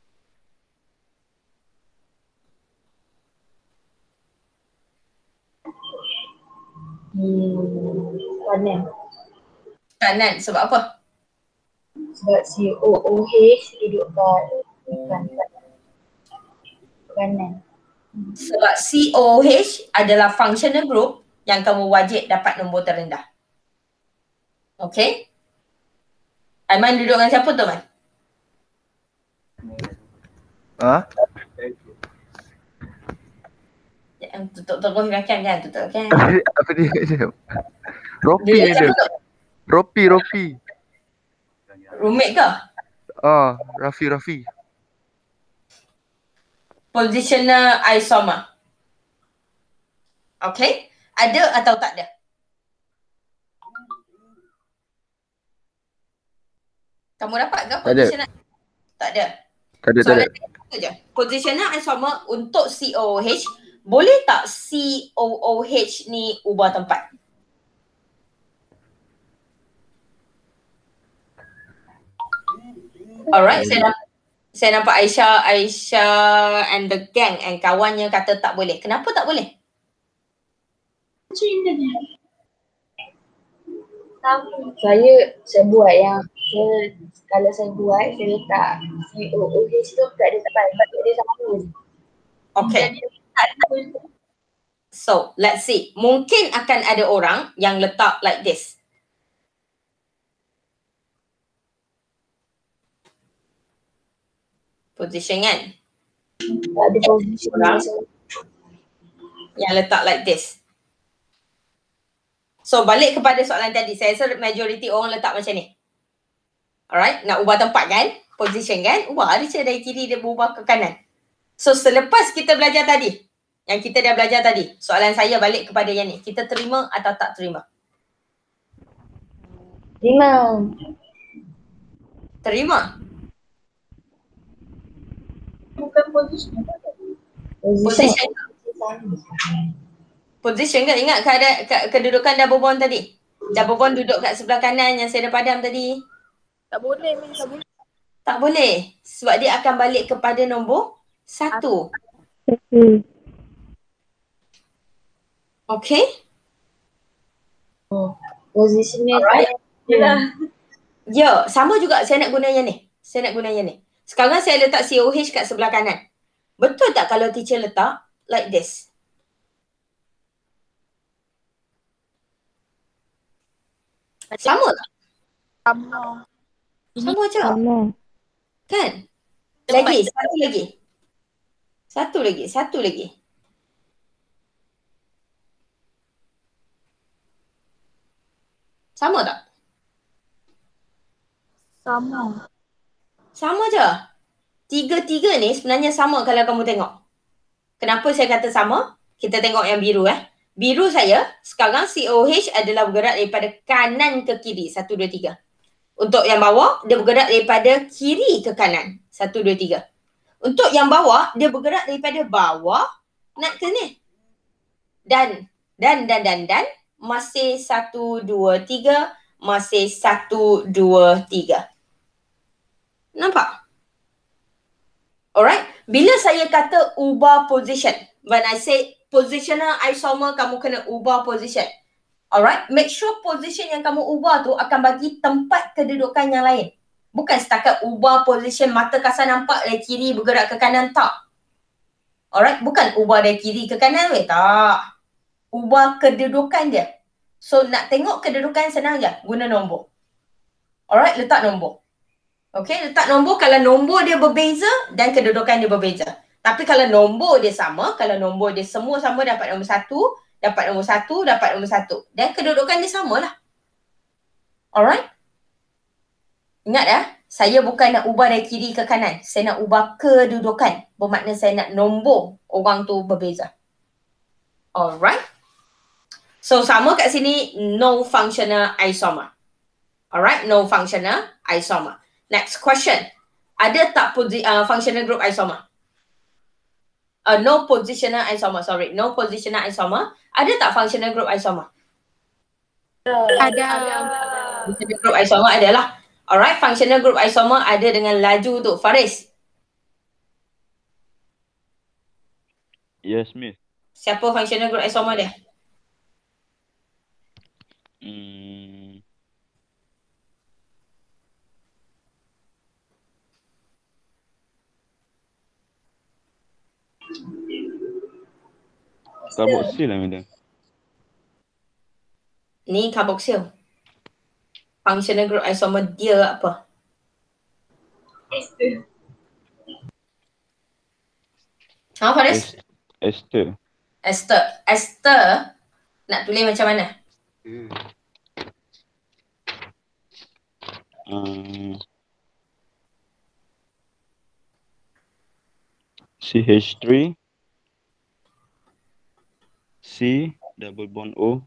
Hmm, kanan. Kanan, sebab apa? Sebab C O O H duduk kat kanan. Kanan. Sebab C O H adalah functional group yang kamu wajib dapat nombor terendah. Okay? Aiman duduk dengan siapa tu, Man? Ha? Yang tutup terus belakang kan? Tutup kan? Apa dia kat siapa? Ropi Dia ada. siapa tu? Ropi, Ropi. Roommate ke? Ah, Rafi, Rafi. Positional isomer. Okay? Ada atau tak ada? Kamu dapat ke positional? Tak ada. Tak ada, tak ada. Soalan dia je. Positional isomer untuk C O O H, boleh tak C O O H ni ubah tempat? Alright, saya nampak, saya nampak Aisyah, Aisyah and the gang and kawannya kata tak boleh. Kenapa tak boleh? Saya, saya buat yang, saya, kalau saya buat, saya letak C O O H tu kat dia tempat, sebab dia sama je. Okay. So, let's see. Mungkin akan ada orang yang letak like this. Position kan? Tak ada position Orang so, yang letak like this. So, balik kepada soalan tadi. Saya rasa majority orang letak macam ni. Alright, nak ubah tempat kan? Position kan? Ubah dia dari kiri dia berubah ke kanan. So, selepas kita belajar tadi, yang kita dah belajar tadi, soalan saya balik kepada yang ni. Kita terima atau tak terima? terima. Terima. Bukan position. Position. Position ke? Ingat keadaan, ke, kedudukan double bond tadi? Double bond duduk kat sebelah kanan yang saya dah padam tadi. Tak boleh, Min. Tak boleh. Tak boleh. Sebab dia akan balik kepada nombor satu. Hmm. Okay? Positional. Alright. Yalah. Ya, sama juga saya nak guna yang ni. Saya nak guna yang ni. Sekarang saya letak C O H kat sebelah kanan. Betul tak kalau teacher letak like this? Sama tak? Sama. Sama je. Sama. Kan? Lagi, satu lagi. Satu lagi, satu lagi. Sama tak? Sama. Sama je. Tiga-tiga ni sebenarnya sama kalau kamu tengok. Kenapa saya kata sama? Kita tengok yang biru eh. Biru saya, sekarang C O H adalah bergerak daripada kanan ke kiri. Satu, dua, tiga. Untuk yang bawah, dia bergerak daripada kiri ke kanan. Satu, dua, tiga. Untuk yang bawah, dia bergerak daripada bawah nak ke ni. Dan, dan, dan, dan, dan. Masih satu, dua, tiga. Masih satu, dua, tiga. Nampak? Alright. Bila saya kata ubah position. When I say positional isomer, kamu kena ubah position. Alright. Make sure position yang kamu ubah tu akan bagi tempat kedudukan yang lain. Bukan setakat ubah position mata kasar nampak dari kiri bergerak ke kanan. Tak. Alright. Bukan ubah dari kiri ke kanan. Weh. Tak. Ubah kedudukan dia. So nak tengok kedudukan senang je. Guna nombor. Alright. Letak nombor. Okay. Letak nombor kalau nombor dia berbeza dan kedudukan dia berbeza. Tapi kalau nombor dia sama, kalau nombor dia semua sama dapat nombor satu, dapat nombor satu, dapat nombor satu. Dan kedudukan dia samalah. Alright. Ingat ya, saya bukan nak ubah dari kiri ke kanan. Saya nak ubah kedudukan. Bermakna saya nak nombor orang tu berbeza. Alright. So sama kat sini, no functional isomer. Alright, no functional isomer. Next question. Ada tak uh, functional group isomer? Uh, no positional isomer, sorry. No positional isomer. Ada tak functional group isomer? Ada. Functional group isomer adalah. Alright, functional group isomer ada dengan laju tu. Faris. Yes, Miss. Siapa functional group isomer dia? Hmm. Carboxyl lah, madam. Ni carboxyl. Functional group isomer dia apa? Ester. Ha, Faris? Ester. Ester. Ester nak tulis macam mana? Um, C H three C double bond O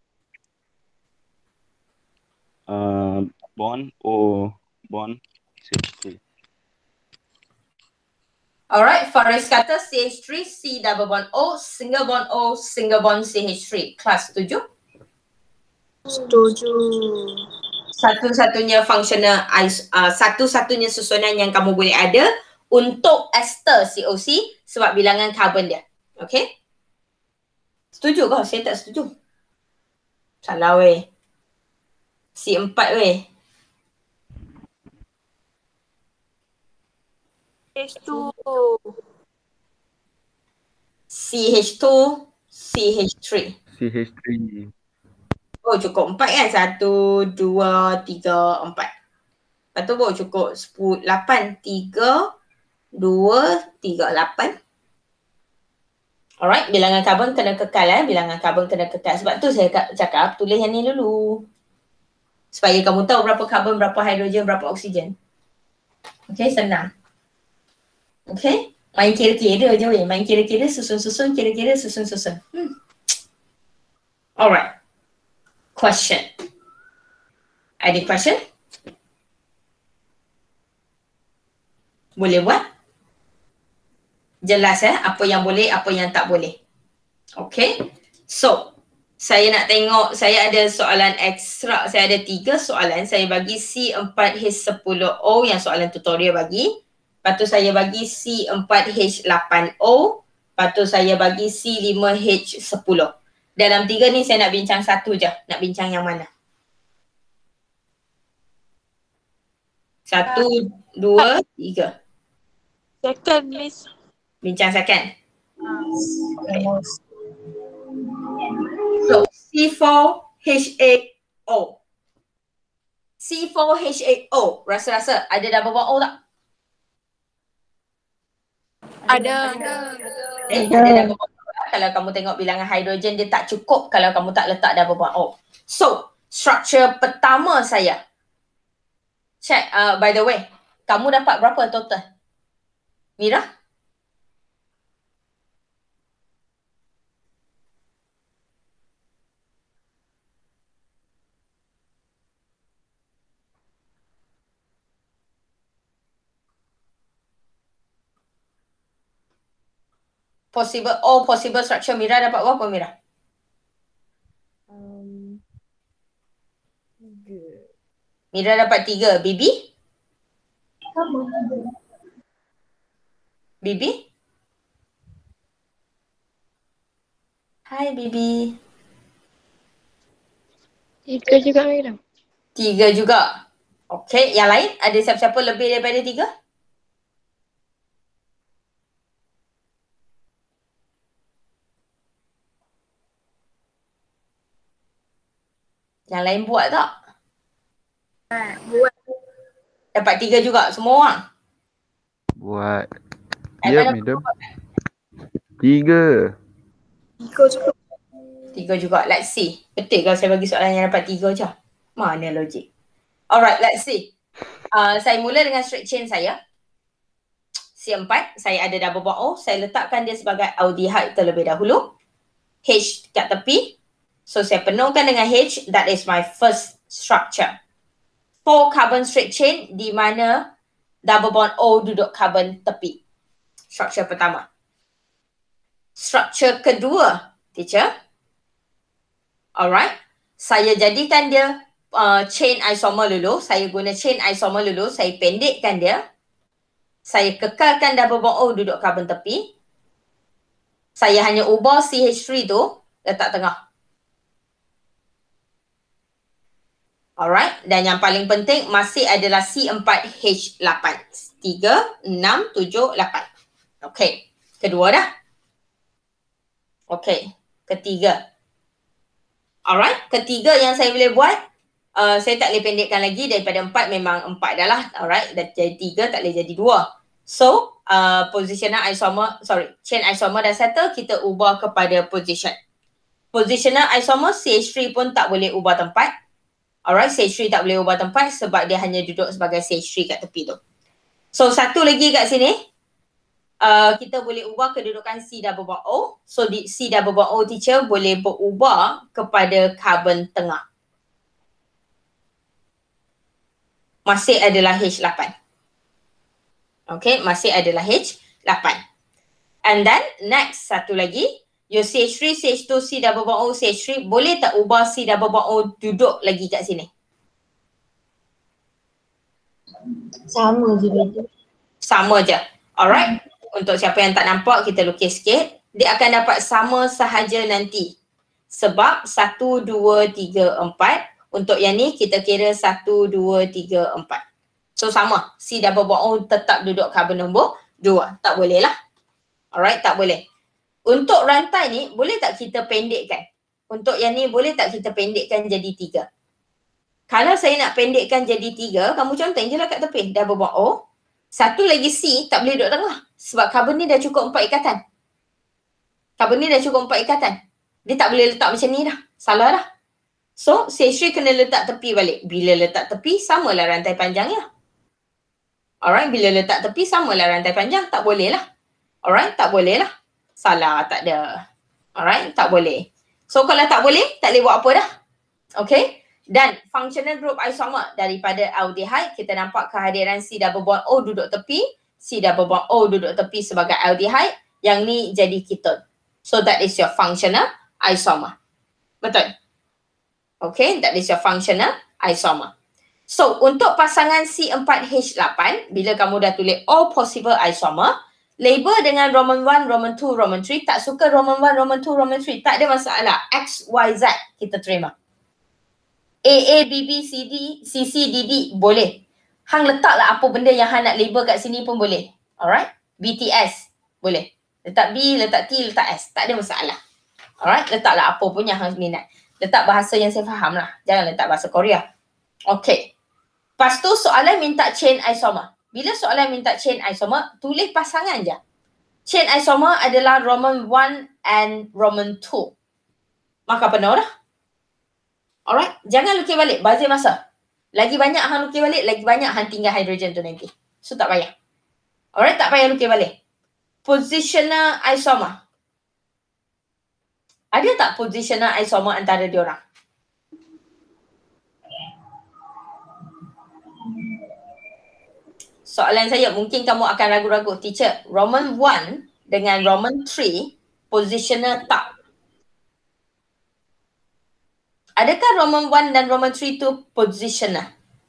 uh, bond O bond C H three. Alright, Faris kata C H three, C double bond O, single bond O, single bond C H three. Kelas setuju? Setuju. Satu-satunya functional, uh, satu-satunya susunan yang kamu boleh ada untuk ester C O C sebab bilangan karbon dia. Okay? Setuju kau? Saya tak setuju. Salah weh. C empat weh. H two. C H two, C H three. C H three. Oh cukup empat kan? Satu, dua, tiga, empat. Lepas tu baru cukup sepuluh, lapan, tiga, dua, tiga, lapan. Alright, bilangan karbon kena kekal eh. Bilangan karbon kena kekal. Sebab tu saya cakap tulis yang ni dulu. Supaya kamu tahu berapa karbon, berapa hidrogen, berapa oksigen. Okay, senang. Okay, main kira-kira je weh. Main kira-kira, susun-susun, kira-kira, susun-susun. Hmm. Alright. Question. Ada question? Boleh buat? Jelas eh apa yang boleh, apa yang tak boleh. Okay. So, saya nak tengok, saya ada soalan ekstra, saya ada tiga soalan. Saya bagi C empat H sepuluh O yang soalan tutorial bagi. Lepas tu saya bagi C empat H lapan O. Lepas tu saya bagi C lima H sepuluh. Dalam tiga ni saya nak bincang satu je. Nak bincang yang mana? Satu, dua, tiga. Second, Miss. Bincang second. Okay. So, C four H eight O. C four H eight O. Rasa-rasa ada double bond O tak? Ada. Eh, ada double bond O. Kalau kamu tengok bilangan hidrogen, dia tak cukup kalau kamu tak letak double bond O. So, structure pertama saya. Check, uh, by the way, kamu dapat berapa total? Mira? Possible, all possible structure Mira dapat berapa Mira? Um, tiga. Mira dapat tiga. Bibi? Sama. Bibi? Hai Bibi. Tiga juga Mira. Tiga juga. Okey, yang lain ada siapa-siapa lebih daripada tiga? Yang lain buat tak? Buat. Dapat tiga juga semua orang? Buat. Aiman Ya, dapat madam. berapa? Tiga. Tiga juga. Tiga juga. Let's see. Betul kalau saya bagi soalan yang dapat tiga je? Mana logik? Alright, let's see. Uh, saya mula dengan straight chain saya. C empat, saya ada double bond O. Saya letakkan dia sebagai aldehyde terlebih dahulu. H kat tepi. So, saya penuhkan dengan H. That is my first structure. Four carbon straight chain di mana double bond O duduk carbon tepi. Structure pertama. Structure kedua, teacher. Alright. Saya jadikan dia uh, chain isomer dulu. Saya guna chain isomer dulu. Saya pendekkan dia. Saya kekalkan double bond O duduk carbon tepi. Saya hanya ubah C H three tu letak tengah. Alright. Dan yang paling penting masih adalah C four H eight. tiga, enam, tujuh, lapan. Okey. Kedua dah. Okey. Ketiga. Alright. Ketiga yang saya boleh buat. Uh, saya tak boleh pendekkan lagi. Daripada empat memang empat dah lah. Alright. Dah jadi tiga tak boleh jadi dua. So, uh, positional isomer, sorry, chain isomer dah settle. Kita ubah kepada position. Positional isomer C H three pun tak boleh ubah tempat. Alright, C H three tak boleh ubah tempat sebab dia hanya duduk sebagai C H three kat tepi tu. So, satu lagi kat sini. Uh, kita boleh ubah kedudukan C double bond O. So, di C double bond O teacher boleh berubah kepada carbon tengah. Masih adalah H eight. Okay, masih adalah H eight. And then, next satu lagi. Your C H three, C H two, C double bond O, C H three. Boleh tak ubah C double bond O duduk lagi kat sini? Sama je dia. Sama je. Alright. Untuk siapa yang tak nampak, kita lukis sikit. Dia akan dapat sama sahaja nanti. Sebab satu, dua, tiga, empat. Untuk yang ni, kita kira satu, dua, tiga, empat. So, sama. C double bond O tetap duduk carbon nombor dua. Tak boleh lah. Alright, tak boleh. Untuk rantai ni, boleh tak kita pendekkan? Untuk yang ni, boleh tak kita pendekkan jadi tiga? Kalau saya nak pendekkan jadi tiga, kamu contohin je lah kat tepi. Double bond O. Satu lagi C tak boleh duduk tengah. Sebab carbon ni dah cukup empat ikatan. Carbon ni dah cukup empat ikatan. Dia tak boleh letak macam ni dah. Salah dah. So, C H three kena letak tepi balik. Bila letak tepi, samalah rantai panjangnya. Alright, bila letak tepi, samalah rantai panjang. Tak boleh lah. Alright, tak boleh lah. Salah, tak ada. Alright, tak boleh. So, kalau tak boleh, tak boleh buat apa dah. Okay. Dan functional group isomer daripada aldehyde, kita nampak kehadiran C double bond O duduk tepi. C double bond O duduk tepi sebagai aldehyde. Yang ni jadi ketone. So, that is your functional isomer. Betul? Okay, that is your functional isomer. So, untuk pasangan C four H eight, bila kamu dah tulis all possible isomer, Label dengan Roman one, Roman two, Roman three. Tak suka Roman one, Roman two, Roman three. Tak ada masalah. X, Y, Z kita terima. A, A, B, B, C, D, C, C, D, D boleh. Hang letaklah apa benda yang hang nak label kat sini pun boleh. Alright? B, T, S boleh. Letak B, letak T, letak S. Tak ada masalah. Alright? Letaklah apa pun yang hang minat. Letak bahasa yang saya faham lah. Jangan letak bahasa Korea. Okay. Lepas tu soalan minta chain isomer. Bila soalan minta chain isomer, tulis pasangan je. Chain isomer adalah Roman one and Roman two. Maka penuh dah. Alright? Jangan lukis balik. Bazir masa. Lagi banyak hang lukis balik, lagi banyak hang tinggal hidrogen tu nanti. So tak payah. Alright? Tak payah lukis balik. Positional isomer. Ada tak positional isomer antara diorang? Soalan saya, mungkin kamu akan ragu-ragu. Teacher, Roman one dengan Roman three positional tak? Adakah Roman one dan Roman three tu positional?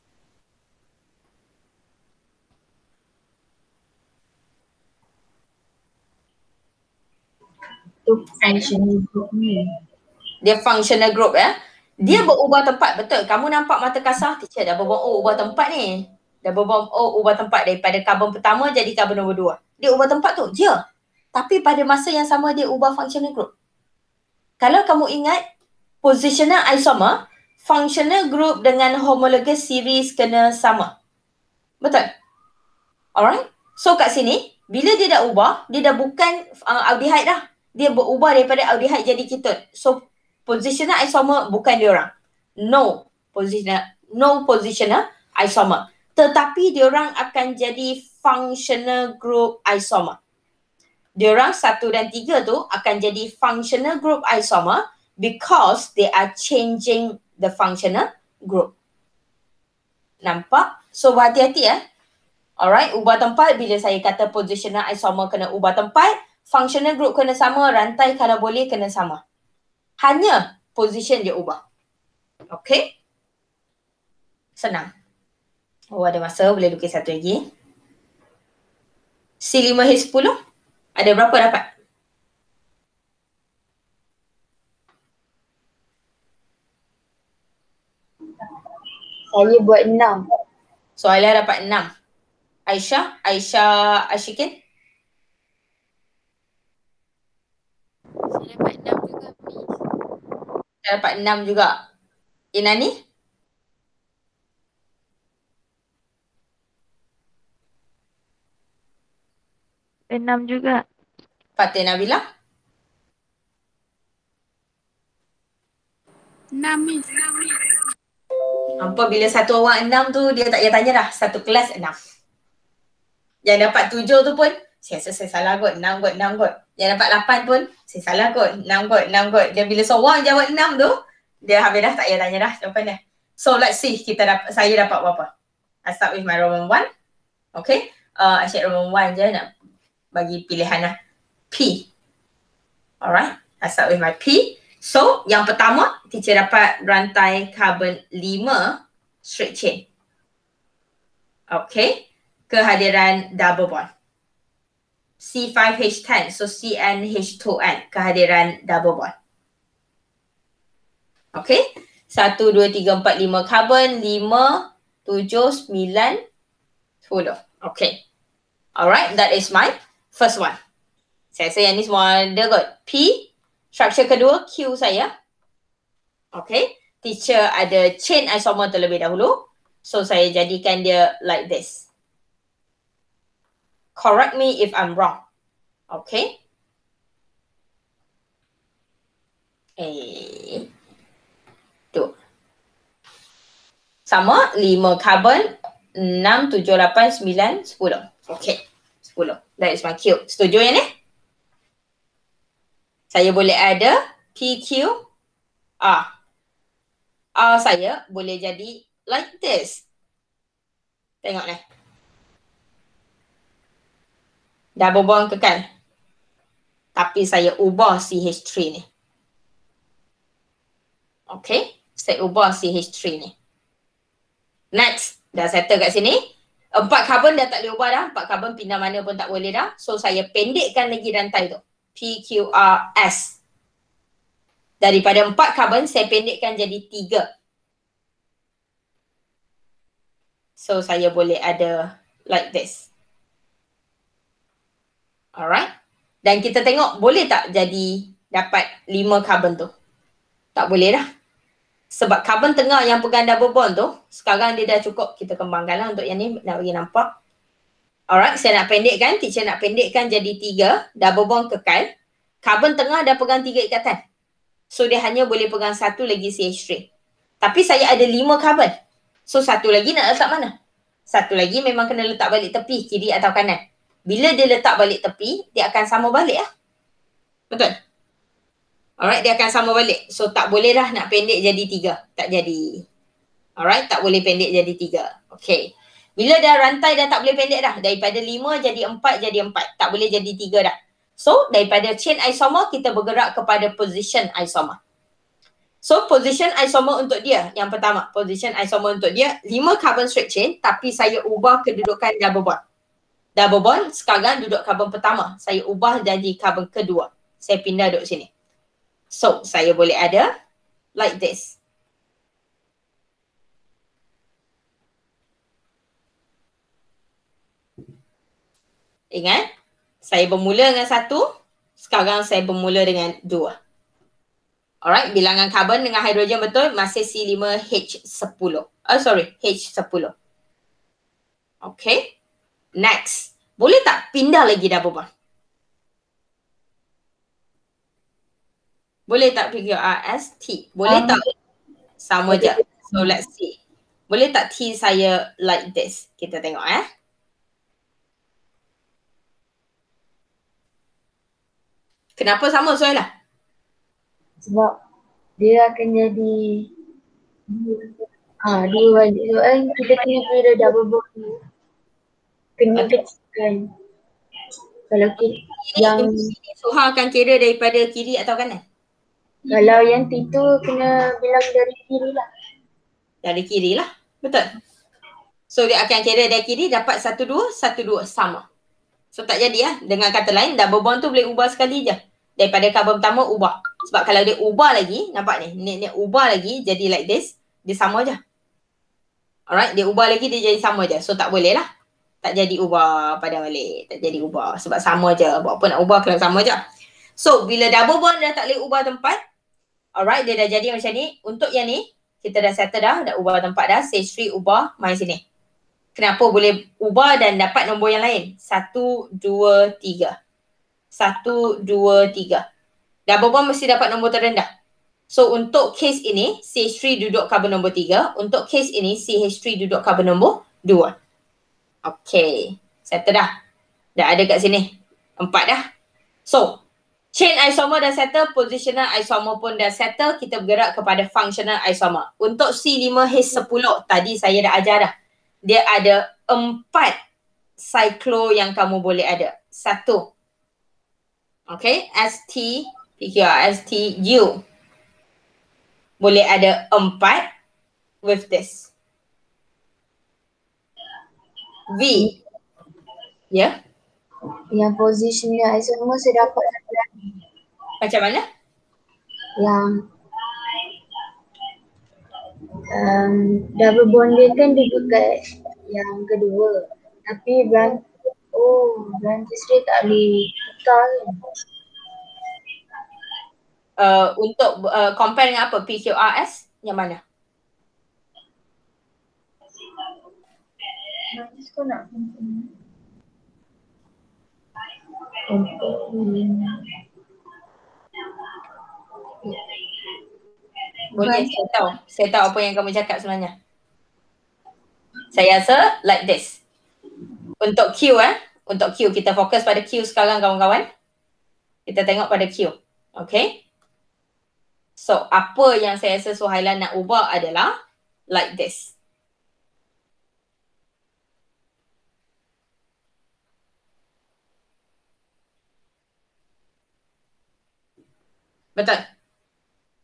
Tu functional group ni. Dia functional group ya. Dia berubah tempat, betul. Kamu nampak mata kasar, teacher dah berbual, oh ubah tempat ni. Dah berbual, oh ubah tempat daripada karbon pertama jadi karbon nombor dua. Dia ubah tempat tu, je. Tapi pada masa yang sama dia ubah functional group. Kalau kamu ingat, positional isomer, functional group dengan homologous series kena sama. Betul? Alright? So kat sini, bila dia dah ubah, dia dah bukan uh, aldehyde dah. Dia berubah daripada aldehyde jadi ketone. So positional isomer bukan dia orang. No positional, no positional isomer. Tetapi diorang akan jadi functional group isomer. Diorang satu dan tiga tu akan jadi functional group isomer because they are changing the functional group. Nampak? So berhati-hati ya. Alright, ubah tempat. Bila saya kata positional isomer kena ubah tempat, functional group kena sama, rantai kalau boleh kena sama. Hanya position dia ubah. Okay? Senang. Oh, ada masa boleh lukis satu lagi. C five H ten. Ada berapa dapat? Saya buat enam. Soalan dapat enam. Aisyah? Aisyah Ashikin? Saya dapat enam juga, Miss. Saya dapat enam juga. Inani? Enam juga. Fatih Nabila? Enam, Miss. Hampa bila satu orang enam tu dia tak payah tanya dah. Satu kelas enam. Yang dapat tujuh tu pun saya rasa saya salah kot. Enam kot, enam kot. Yang dapat lapan pun saya salah kot. Enam kot, enam kot. Dia bila seorang jawab enam tu dia habis dah tak payah tanya dah jawapan dia. So let's see kita dapat, saya dapat berapa. I start with my Roman one. Okay. Uh, I share Roman one je nak bagi pilihan lah. P. Alright. I start with my P. So, yang pertama, teacher dapat rantai karbon lima straight chain. Okay. Kehadiran double bond. C five H ten. So, C N H two N. Kehadiran double bond. Okay. Satu, dua, tiga, empat, lima karbon. Lima, tujuh, sembilan, sepuluh. Okay. Alright. That is my first one. Saya rasa yang ni semua ada kot. P. Structure kedua, Q saya. Okay. Teacher ada chain isomer terlebih dahulu. So, saya jadikan dia like this. Correct me if I'm wrong. Okay. Eh. Tu. Sama, lima karbon, enam, tujuh, lapan, sembilan, sepuluh. Okay. sepuluh. That is my Q. Setuju yang ni? Saya boleh ada P Q R. R saya boleh jadi like this. Tengok ni. Double bond kekal. Tapi saya ubah C H three ni. Okay. Saya ubah C H three ni. Next. Dah settle kat sini. Empat karbon dah tak boleh ubah dah. Empat karbon pindah mana pun tak boleh dah. So saya pendekkan lagi rantai tu. P, Q, R, S. Daripada empat karbon saya pendekkan jadi tiga. So saya boleh ada like this. Alright. Dan kita tengok boleh tak jadi dapat lima karbon tu. Tak boleh dah. Sebab karbon tengah yang pegang double bond tu, sekarang dia dah cukup. Kita kembangkanlah untuk yang ni nak bagi nampak. Alright, saya nak pendekkan. Teacher nak pendekkan jadi tiga. Double bond kekal. Karbon tengah dah pegang tiga ikatan. So dia hanya boleh pegang satu lagi C H three. Tapi saya ada lima karbon. So satu lagi nak letak mana? Satu lagi memang kena letak balik tepi, kiri atau kanan. Bila dia letak balik tepi, dia akan sama balik lah. Betul? Alright, dia akan sama balik. So tak boleh dah nak pendek jadi tiga. Tak jadi. Alright, tak boleh pendek jadi tiga. Okay. Bila dah rantai dah tak boleh pendek dah. Daripada lima jadi empat jadi empat. Tak boleh jadi tiga dah. So daripada chain isomer kita bergerak kepada position isomer. So position isomer untuk dia. Yang pertama, position isomer untuk dia lima carbon straight chain tapi saya ubah kedudukan double bond. Double bond sekarang duduk carbon pertama. Saya ubah jadi carbon kedua. Saya pindah duduk sini. So, saya boleh ada like this. Ingat? Saya bermula dengan satu. Sekarang saya bermula dengan dua. Alright, bilangan karbon dengan hidrogen betul masih C lima H sepuluh. Oh sorry, H sepuluh. Okay. Next. Boleh tak pindah lagi double bond? Boleh tak P Q R S T? Boleh um, tak? Sama je. So let's see. Boleh tak T saya like this? Kita tengok eh. Kenapa sama soalan? Sebab dia akan jadi ah dua balik. Soalan kita kena kira double bond ni. Kena Okay. kecilkan. Kalau kita yang Soha akan kira daripada kiri atau kanan? kalau yang T tu kena bilang dari kiri lah. Dari kiri lah. Betul. So dia akan kira dari kiri dapat satu dua, satu dua sama. So tak jadi lah. Dengan kata lain double bond tu boleh ubah sekali je. Daripada karbon pertama ubah. Sebab kalau dia ubah lagi, nampak ni, ni, ni ubah lagi jadi like this, dia sama je. Alright, dia ubah lagi dia jadi sama je. So tak boleh lah. Tak jadi ubah pada balik. Tak jadi ubah. Sebab sama je. Buat apa nak ubah kalau sama je. So bila double bond dah tak boleh ubah tempat, alright, dia dah jadi macam ni. Untuk yang ni, kita dah settle dah, dah ubah tempat dah. C H three ubah, main sini. Kenapa boleh ubah dan dapat nombor yang lain? Satu, dua, tiga. Satu, dua, tiga. Double bond mesti dapat nombor terendah. So untuk case ini, C H three duduk carbon nombor tiga. Untuk case ini, C H three duduk carbon nombor dua. Okay. Settle dah. Dah ada kat sini. Empat dah. So, chain isomer dah settle, positional isomer pun dah settle, kita bergerak kepada functional isomer. Untuk C lima H sepuluh, tadi saya dah ajar dah. Dia ada empat cyclo yang kamu boleh ada. Satu. Okay, S T, P Q R, S T, U. Boleh ada empat with this. V. Ya. Yeah. Yang positionnya isomer saya dapat satu lagi. Macam mana? Yang um, double bond dia kan duduk kat yang kedua. Tapi branch, oh branches dia tak boleh tukar kan? Uh, untuk uh, compare dengan apa? P Q R S? Yang mana? Branches kau nak untuk boleh, saya tahu. Saya tahu apa yang kamu cakap sebenarnya. Saya rasa like this. Untuk Q eh. Untuk Q, kita fokus pada Q sekarang kawan-kawan. Kita tengok pada Q. Okay. So, apa yang saya rasa Suhaila nak ubah adalah like this. Betul?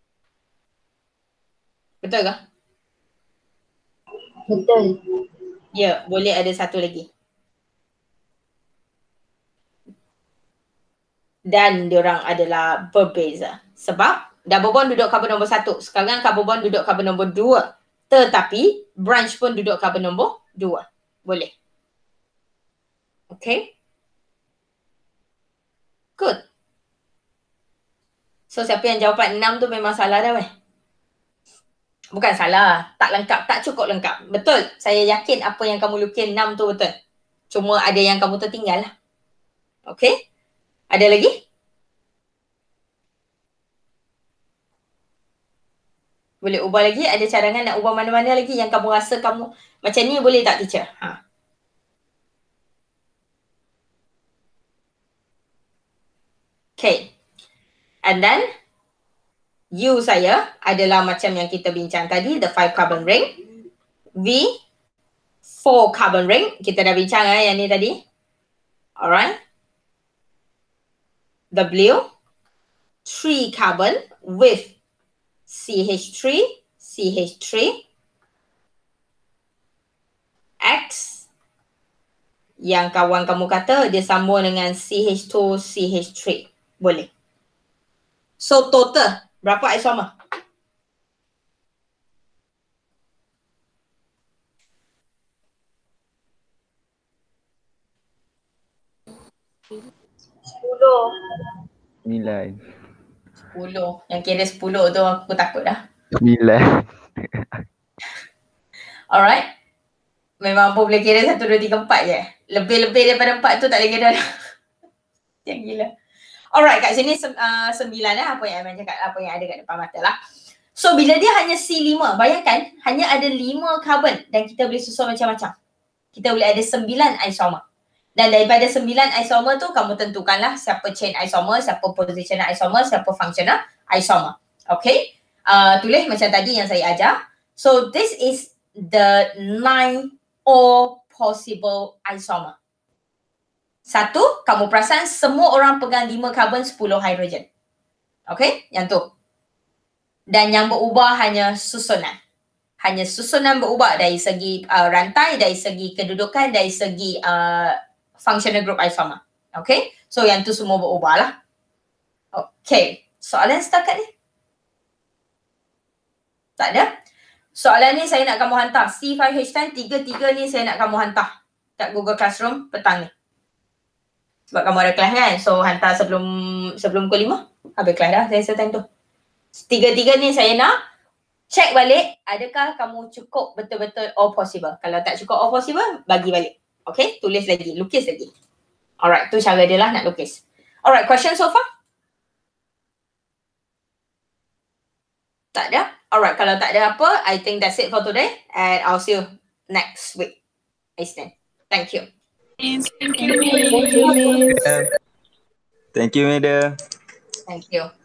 Betul ke? betul. Ya, boleh ada satu lagi. Dan diorang adalah berbeza. Sebab double bond duduk carbon nombor satu. Sekarang carbon bond duduk carbon nombor dua. Tetapi branch pun duduk carbon nombor dua. Boleh. Okay. Good. So siapa yang jawapan enam tu memang salah dah weh. Bukan salah. Tak lengkap. Tak cukup lengkap. Betul. Saya yakin apa yang kamu lukis enam tu betul. Cuma ada yang kamu tertinggal lah. Okay. Ada lagi? Boleh ubah lagi? Ada cadangan nak ubah mana-mana lagi yang kamu rasa kamu macam ni boleh tak teacher? Ha. Okay. And then U saya adalah macam yang kita bincang tadi, the five carbon ring. V, four carbon ring. Kita dah bincang eh, yang ni tadi. Alright. W, three carbon with C H three, C H three. X, yang kawan kamu kata dia sambung dengan C H two, C H three. Boleh. So total berapa isomer? Sepuluh. Nilai. Sepuluh. Yang kira sepuluh tu aku takut dah. Nilai. Alright. Memang apa boleh kira satu, dua, tiga, empat je. Lebih-lebih daripada empat tu tak boleh kira dah. Yang gila. Alright, kat sini sem, uh, sembilan lah apa yang Aiman cakap, apa yang ada kat depan mata lah. So bila dia hanya C lima, bayangkan hanya ada lima carbon dan kita boleh susun macam-macam. Kita boleh ada sembilan isomer. Dan daripada sembilan isomer tu kamu tentukanlah siapa chain isomer, siapa positional isomer, siapa functional isomer. Okay? Uh, tulis macam tadi yang saya ajar. So this is the nine all possible isomer. Satu, kamu perasan semua orang pegang lima karbon, sepuluh hidrogen. Okay? Yang tu. Dan yang berubah hanya susunan. Hanya susunan berubah dari segi uh, rantai, dari segi kedudukan, dari segi uh, functional group isomer. Okay? So yang tu semua berubah lah. Okay. Soalan setakat ni? Tak ada? Soalan ni saya nak kamu hantar. C five H ten, tiga-tiga ni saya nak kamu hantar kat Google Classroom petang ni. Sebab kamu ada kelas kan? So hantar sebelum sebelum pukul lima. Habis kelas dah saya time tu. Tiga-tiga ni saya nak check balik adakah kamu cukup betul-betul all possible. Kalau tak cukup all possible, bagi balik. Okay? Tulis lagi. Lukis lagi. Alright. Tu cara dia lah nak lukis. Alright. Question so far? Tak ada? Alright. Kalau tak ada apa, I think that's it for today. And I'll see you next week. Isnin. Thank you. Thank you. Thank you, Miss. Thank you, Mida. Thank you.